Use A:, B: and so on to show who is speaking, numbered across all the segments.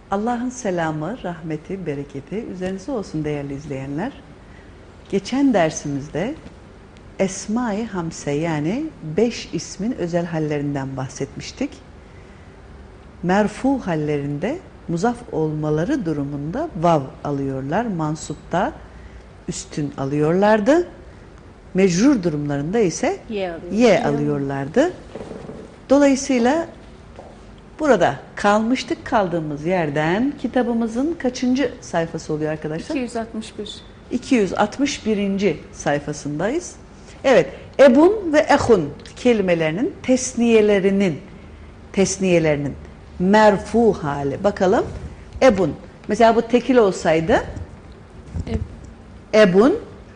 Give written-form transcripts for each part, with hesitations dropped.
A: Allah'ın selamı, rahmeti, bereketi üzerinize olsun değerli izleyenler. Geçen dersimizde Esma-i Hamse yani 5 ismin özel hallerinden bahsetmiştik. Merfu hallerinde muzaf olmaları durumunda vav alıyorlar. Mansupta üstün alıyorlardı. Mecrur durumlarında ise ye alıyorlardı. Dolayısıyla burada kalmıştık, kaldığımız yerden kitabımızın kaçıncı sayfası oluyor arkadaşlar?
B: 261.
A: 261. sayfasındayız. Evet, ebun ve ehun kelimelerinin tesniyelerinin merfu hali. Bakalım. Ebun. Mesela bu tekil olsaydı ebun,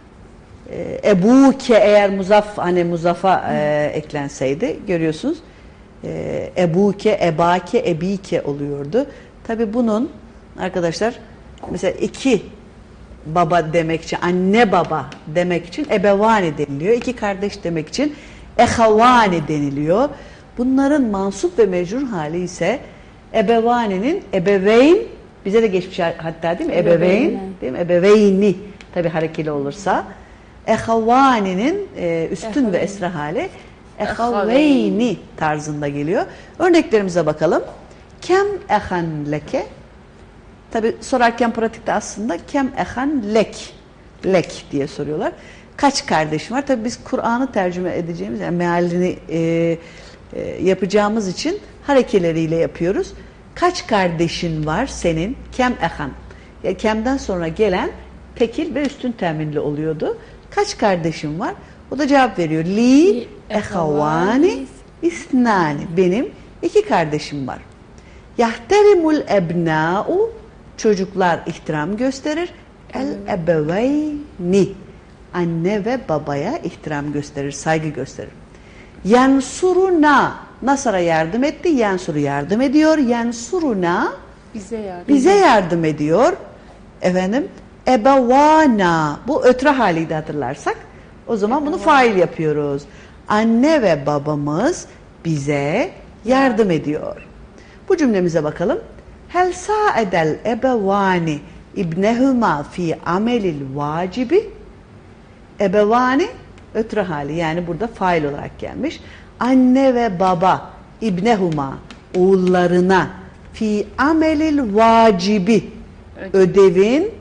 A: ebuke eğer muzaf, hani muzafa eklenseydi görüyorsunuz. Ebuke, ebake, ebike oluyordu. Tabi bunun arkadaşlar mesela iki baba demek için, anne baba demek için ebevani deniliyor. İki kardeş demek için ehavani deniliyor. Bunların mansup ve mecrur hali ise ebevani'nin ebeveyn, bize de geçmiş hatta değil mi? Ebeveyn, değil mi? Ebeveyni tabi harekeli olursa. Ehavani'nin üstün ve esra hali ehaveyni tarzında geliyor. Örneklerimize bakalım. Kem ehan leke. Tabi sorarken pratikte aslında kem ehan lek diye soruyorlar. Kaç kardeşim var? Tabi biz Kur'an'ı tercüme edeceğimiz, yani mealini yapacağımız için harekeleriyle yapıyoruz. Kaç kardeşin var senin? Kem ehan. Yani kemden sonra gelen tekil ve üstün teminli oluyordu. Kaç kardeşim var? O da cevap veriyor. Li ehavani isnani. Benim 2 kardeşim var. Yahterimul ebna'u. Çocuklar ihtiram gösterir. El ebeveyni. Anne ve babaya ihtiram gösterir, saygı gösterir. Yansuruna. Nasara yardım etti. Yansuru yardım ediyor. Yansuruna. Bize yardım ediyor. Efendim. Ebevana. Bu ötre haliydi hatırlarsak. O zaman bunu fail yapıyoruz. Anne ve babamız bize yardım ediyor. Bu cümlemize bakalım. Hel sa'edel ebevani ibnehuma fi amelil vacibi. Ebevani ötre hali, yani burada fail olarak gelmiş. Anne ve baba ibnehuma oğullarına fi amelil vacibi ödevin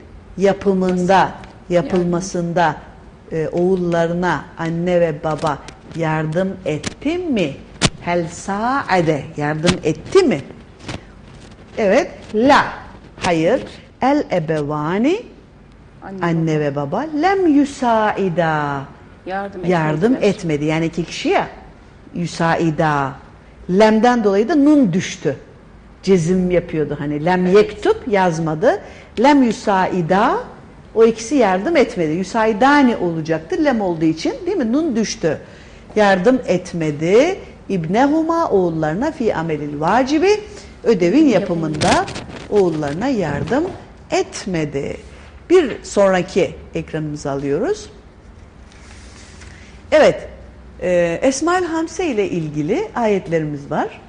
A: yapılmasında oğullarına anne ve baba yardım etti mi? Hel sa'ade yardım etti mi? Evet. La. Hayır. El ebevani anne ve baba lem yusaida yardım etmedi. Yani 2 kişi ya. Yusaida. Lemden dolayı da nun düştü. Cezim yapıyordu hani. Lem yektub yazmadı. Lem yusaida, o ikisi yardım etmedi. Yusaidani olacaktı. Lem olduğu için, değil mi? Nun düştü. Yardım etmedi. İbnehuma oğullarına fi amelil vacibi ödevin yapımında oğullarına yardım etmedi. Bir sonraki ekranımızı alıyoruz. Evet. Esma-ül Hamse ile ilgili ayetlerimiz var.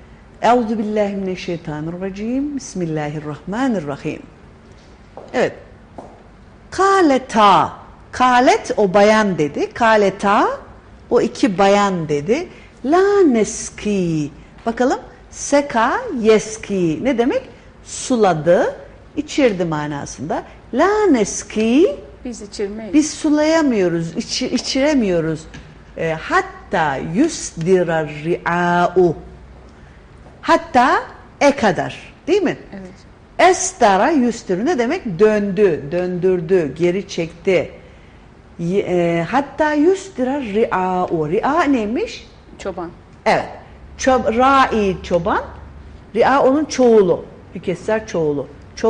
A: Euzubillahimineşşeytanirracim. Bismillahirrahmanirrahim. Evet. Kâleta. Kâlet o bayan dedi. Kâleta o 2 bayan dedi. La neski. Bakalım. Seka yeski. Ne demek? Suladı, içirdi manasında. La neski.
B: Biz içirmeyiz.
A: Biz sulayamıyoruz, içiremiyoruz. Hatta yusdirar ri'a'u. Hatta kadar. Değil mi?
B: Evet.
A: Estara yusdiru ne demek? Döndürdü, geri çekti. Hatta yusdirar ri'a'u. Ri'a neymiş?
B: Çoban.
A: Evet. Ra'i çoban. Ri'a onun çoğulu. Mükesser çoğulu.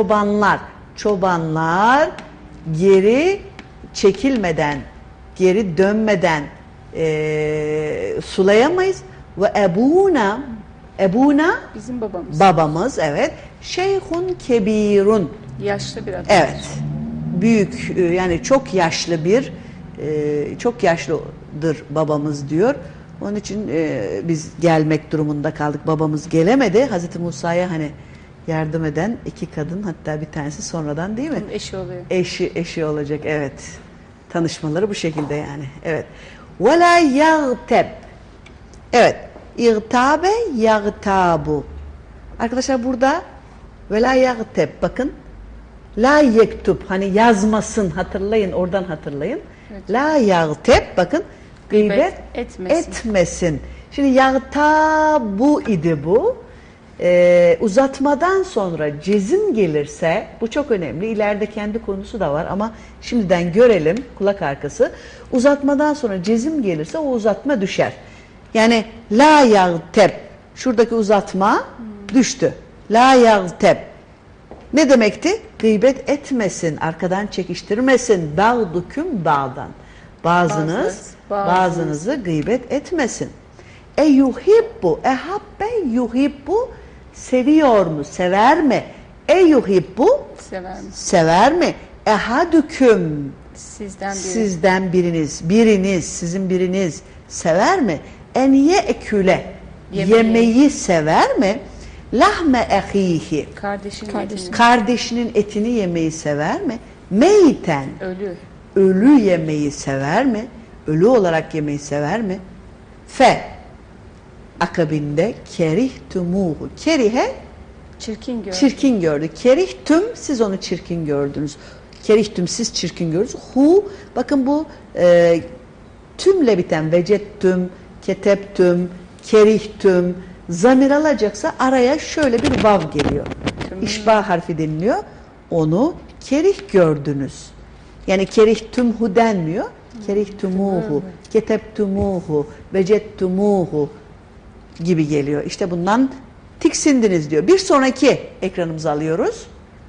A: Çobanlar geri çekilmeden, geri dönmeden sulayamayız. Ve ebuna
B: bizim
A: babamız, evet. Şeyhun kebirun.
B: Yaşlı bir adam.
A: Evet. Büyük, yani çok yaşlı çok yaşlıdır babamız diyor. Onun için biz gelmek durumunda kaldık. Babamız gelemedi. Hazreti Musa'ya hani yardım eden iki kadın, hatta bir tanesi sonradan, değil mi?
B: Onun eşi oluyor.
A: Eşi olacak, evet. Tanışmaları bu şekilde yani. Evet. Ve la yagteb. Evet. İgtabe yagtabu. Arkadaşlar burada ve la yagteb, bakın. La yektub, hani yazmasın, hatırlayın, oradan hatırlayın.
B: Evet.
A: La yagteb, bakın. Gıybet
B: etmesin.
A: etmesin. Şimdi yagtabu idi bu. Uzatmadan sonra cezim gelirse, bu çok önemli. İleride kendi konusu da var ama şimdiden görelim, kulak arkası. Uzatmadan sonra cezim gelirse o uzatma düşer. Yani la yagteb, şuradaki uzatma düştü. La yagteb ne demekti? Gıybet etmesin, arkadan çekiştirmesin. Ba'dukum ba'dan. Bazınızı gıybet etmesin. Yuhibbu, ehabbe yuhibbu, seviyor mu, sever mi? Yuhibbu, sever mi? Ehadüküm, sizden biriniz, sizin biriniz sever mi? En ye'küle, yemeği sever mi? Lahme ehihi, kardeşinin etini yemeyi sever mi? Meyten, ölü yemeyi sever mi? Ölü olarak yemeyi sever mi? Akabinde kerihtumuhu. Kerihe çirkin gördü. Kerihtüm, siz onu çirkin gördünüz. Kerihtüm, siz çirkin gördünüz. Hu, bakın bu tümle biten, vecettüm, keteptüm, kerihtüm, zamir alacaksa araya şöyle bir vav geliyor. İşbah harfi deniliyor. Onu kerih gördünüz. Yani kerihtümhu denmiyor. Kerihtumuhu, keteptumuhu, vecettumuhu gibi geliyor. İşte bundan tiksindiniz diyor. Bir sonraki ekranımızı alıyoruz.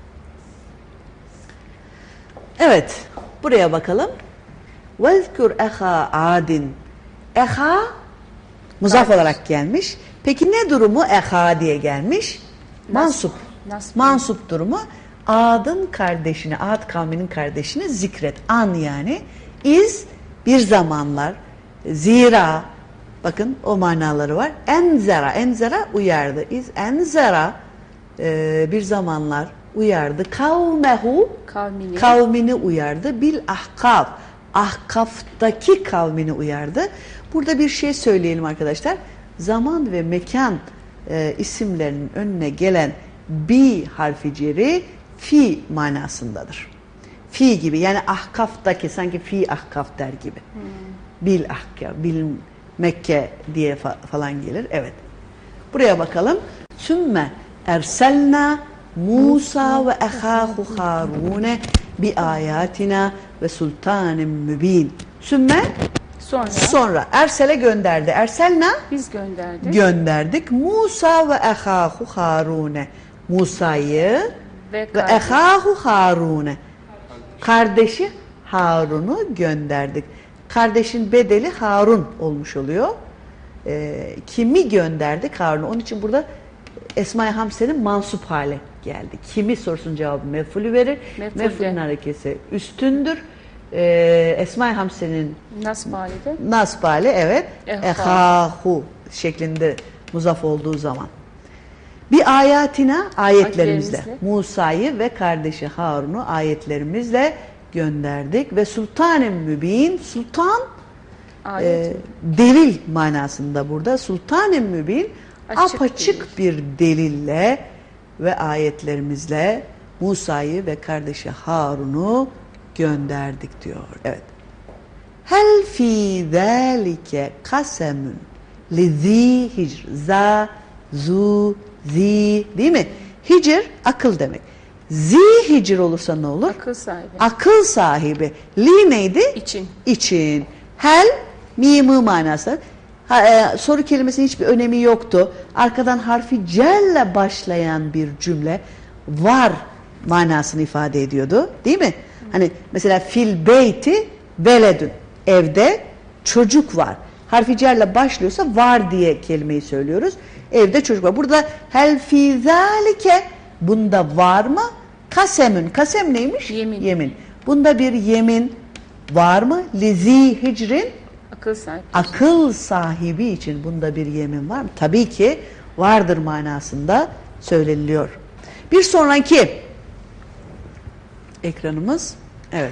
A: Evet, buraya bakalım. Vezkur eha adin. Eha muzaf olarak gelmiş. Peki ne durumu eha diye gelmiş? Mansup. Mansup durumu. Ad'ın kardeşini, Ad kavminin kardeşini zikret. An yani. İz bir zamanlar. Zira, bakın o manaları var. Enzera uyardı. İz enzera bir zamanlar uyardı. Kavmehu, kavmini uyardı. Bil ahkaf, ahkaftaki kavmini uyardı. Burada bir şey söyleyelim arkadaşlar. Zaman ve mekan isimlerinin önüne gelen bi harfi ceri fi manasındadır. Fi gibi, yani ahkaftaki, sanki fi ahkaf der gibi. Bil ahkaf, bil Mekke diye falan gelir. Evet. Buraya bakalım. Sümme erselna Musa ve ehahu Harune bi ayatina ve sultanin mübin. Sümme sonra ersele gönderdi. Erselna
B: biz
A: gönderdik. Musa ve ehahu Harune. Musa'yı ve ehahu Harune. Kardeşi Harun'u gönderdik. Kardeşin bedeli Harun olmuş oluyor. Kimi gönderdik? Harun'u. Onun için burada Esma-i Hamse'nin mansup hale geldi. Kimi sorusunun cevabı mef'ulü verir. Mef'ulün harekesi üstündür. Esma-i Hamse'nin nasb hali, evet. Ehahu şeklinde muzaf olduğu zaman. Bir ayatina, ayetlerimizle. Musa'yı ve kardeşi Harun'u ayetlerimizle gönderdik ve sultanen mübin, sultan delil manasında burada. Sultanen mübin, apaçık bir delille ve ayetlerimizle Musa'yı ve kardeşi Harun'u gönderdik diyor. Evet. Hel fi zalike kasemun lizi hicr, za, zu, zi, değil mi? Hicr akıl demek. Zihicr olursa ne olur? Akıl sahibi. Li neydi? İçin. Hel mimı manası. Soru kelimesinin hiçbir önemi yoktu. Arkadan harfi celle başlayan bir cümle var manasını ifade ediyordu. Değil mi? Hani mesela fil beyti veledün. Evde çocuk var. Harfi celle başlıyorsa var diye kelimeyi söylüyoruz. Evde çocuk var. Burada hel fi zalike, bunda var mı? Kasemün. Kasem neymiş? Yemin. Bunda bir yemin var mı? Lizi hicrin, akıl sahibi için bunda bir yemin var mı? Tabii ki vardır manasında söyleniliyor. Bir sonraki ekranımız, evet.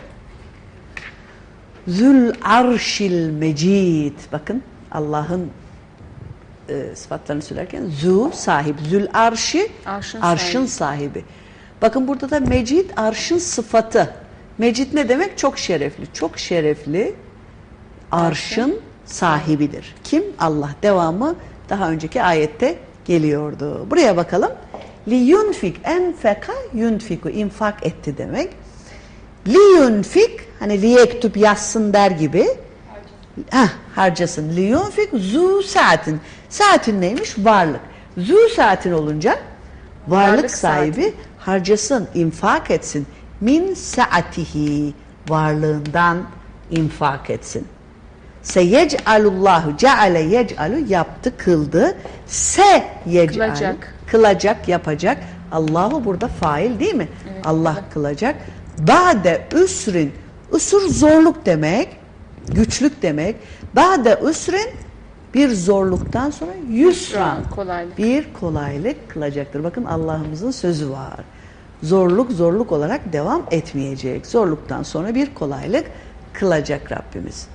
A: Zül arşil mecid. Bakın Allah'ın sıfatlarını söylerken zü sahip, zül arşi arşın sahibi. Bakın burada da mecid arşın sıfatı. Mecid ne demek? Çok şerefli. Çok şerefli arşın sahibidir. Kim? Allah. Devamı daha önceki ayette geliyordu. Buraya bakalım. Li yunfik enfeka yunfiku, infak etti demek. Li yunfik, hani li yektub yazsın der gibi. Harcasın. Li yunfik zu saatin. Saatin neymiş? Varlık. Zu saatin olunca varlık sahibi harcasın, infak etsin. Min saatihi, varlığından infak etsin. Seyec'alullahu, ceale yec'alu, yaptı, kıldı. Se yec'alu, kılacak, yapacak. Allahu burada fail değil mi? Evet, Allah evet. Kılacak. Ba'de üsrin, üsür zorluk demek, güçlük demek. Ba'de üsrin, bir zorluktan sonra yusran, bir kolaylık kılacaktır. Bakın Allah'ımızın sözü var. Zorluk olarak devam etmeyecek. Zorluktan sonra bir kolaylık kılacak Rabbimiz.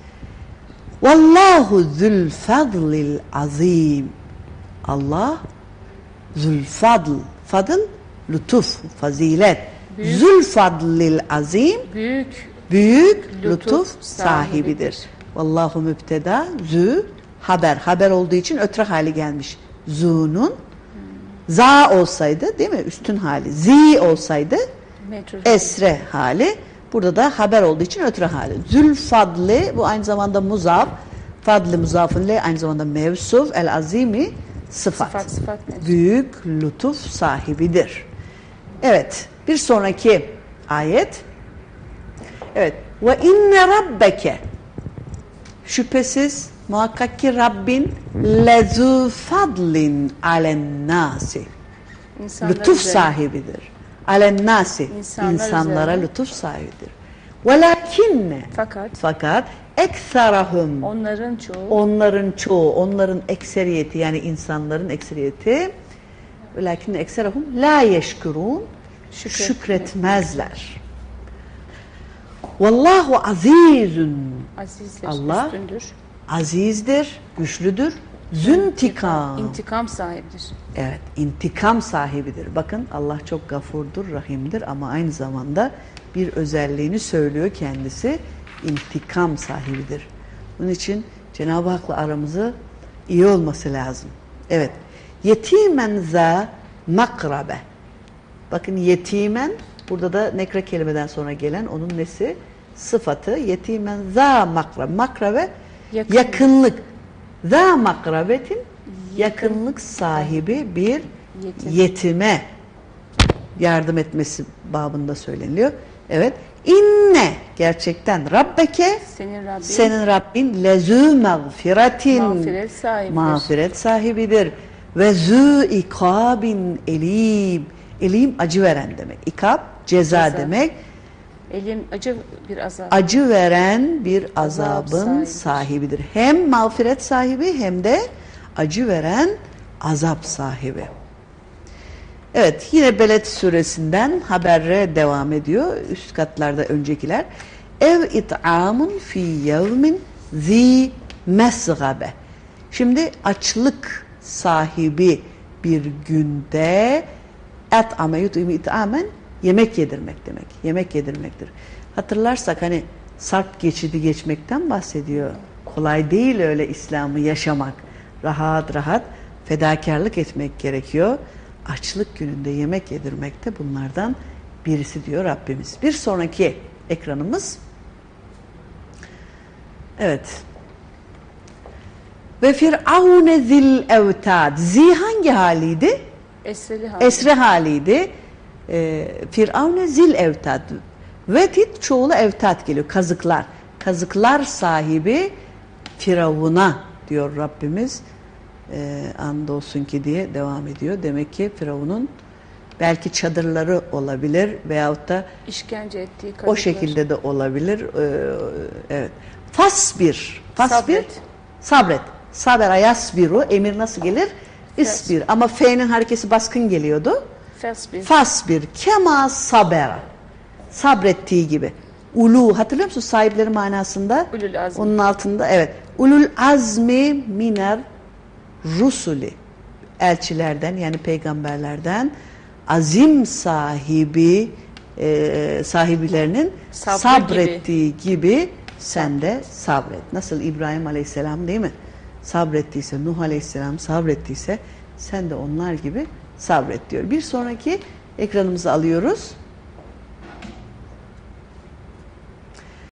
A: Vallahu zül fadlil azim. Allah zül fadl. Fadl lütuf, fazilet. Zül fadlil azim. Büyük lütuf sahibidir. Vallahu mübteda, zü haber. Haber olduğu için ötre hali gelmiş. Zû'nun za olsaydı değil mi? Üstün hali. Zi olsaydı esre hali. Burada da haber olduğu için ötre hali. Zülfadli, bu aynı zamanda muzaf. Fadli muzafın le, aynı zamanda mevsuf. El azimi sıfat. Büyük lütuf sahibidir. Evet. Bir sonraki ayet. Evet. Ve inne rabbeke, şüphesiz muhakkak ki Rabbin lezû fadlin alennâsi, lütuf sahibidir. Alennâsi, insanlara lütuf sahibidir. Velakinne, fakat ekserahum, onların çoğu, onların ekseriyeti, yani insanların ekseriyeti, velakinne ekserahum la yeşkurun, şükretmezler. Vallahu azizun, Allah üstündür, azizdir, güçlüdür, züntikam,
B: intikam sahibidir.
A: Evet, intikam sahibidir. Bakın Allah çok gafurdur, rahimdir ama aynı zamanda bir özelliğini söylüyor kendisi, intikam sahibidir. Bunun için Cenab-ı Hak'la aramızı iyi olması lazım. Evet, yetimen za makrabe. Bakın yetimen, burada da nekre kelimeden sonra gelen onun nesi? Sıfatı. Yetimen za makrabe. Makrabe yakınlık. Za makrabetin, yakınlık sahibi bir yetime yardım etmesi babında söyleniliyor. Evet. İnne, gerçekten Rabbeke, senin Rabbin lezû mağfiretin, mağfiret sahibidir. Ve zû ikabin elim. Elim acı veren demek. İkab ceza demek.
B: Elim acı bir azap.
A: Acı veren bir azabın sahibidir. Hem mağfiret sahibi hem de acı veren azap sahibi. Evet, yine Beled suresinden haberle devam ediyor. Üst katlarda öncekiler. Ev it'amun fi yevmin zi mesgabe. Şimdi açlık sahibi bir günde et'ame yut'imi it'amen, yemek yedirmek demek. Yemek yedirmektir. Hatırlarsak hani sarp geçidi geçmekten bahsediyor. Kolay değil öyle İslam'ı yaşamak. Rahat rahat fedakarlık etmek gerekiyor. Açlık gününde yemek yedirmek de bunlardan birisi diyor Rabbimiz. Bir sonraki ekranımız. Evet. Ve Firavune zil evtad. Zi hangi haliydi? Esre haliydi. Firavune zil evtad. Vetit çoğulu evtad geliyor. Kazıklar. Kazıklar sahibi Firavun'a diyor Rabbimiz. Andolsun ki diye devam ediyor. Demek ki Firavun'un belki çadırları olabilir veyahut da
B: işkence ettiği
A: o şekilde de olabilir. Evet. Fasbir. Sabret. Saber ayasbiru. Emir nasıl gelir? İsbir. Ama F'nin harekesi baskın geliyordu.
B: Fasbir.
A: Fasbir kema sabera. Sabrettiği gibi. Ulu hatırlıyor musun sahipleri manasında?
B: Ulul azmi.
A: Onun altında evet. Ulul azmi miner rusuli. Elçilerden yani peygamberlerden azim sahibi sahibilerinin
B: Sabrı
A: sabrettiği gibi sen de sabret. Nasıl İbrahim Aleyhisselam değil mi? Sabrettiyse, Nuh Aleyhisselam sabrettiyse sen de onlar gibi sabret diyor. Bir sonraki ekranımızı alıyoruz.